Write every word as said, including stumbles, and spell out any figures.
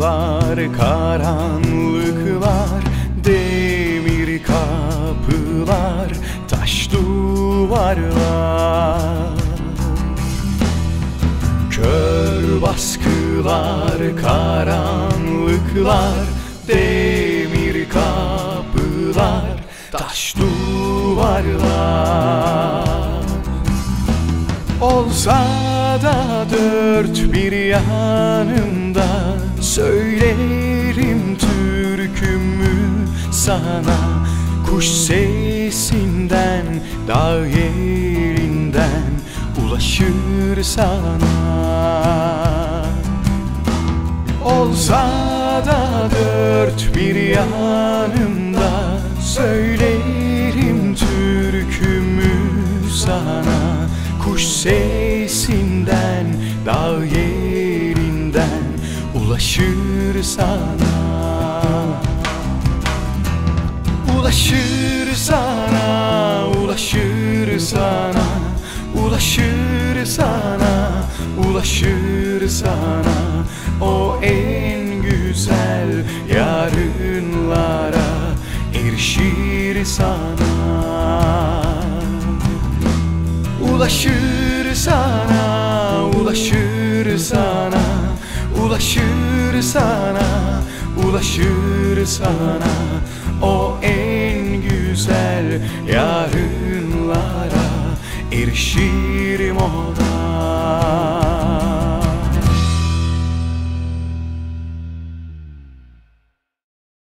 baskılar, karanlıklar, demir kapılar, taş duvarlar. Kör baskılar, karanlıklar, demir kapılar, taş duvarlar. Olsa da dört bir yanımda, söylerim türkümü sana. Kuş sesinden, dağ yerinden ulaşır sana. Olsa da dört bir yanımda, söylerim türkümü sana. Kuş sesinden, dağ yerinden ulaşır sana. Ulaşır sana, ulaşır sana, ulaşır sana, ulaşır sana. O en güzel yarınlara erişir sana. Ulaşır sana, ulaşır sana, ulaşır sana, ulaşır sana. O en güzel yarınlara erişirim ona.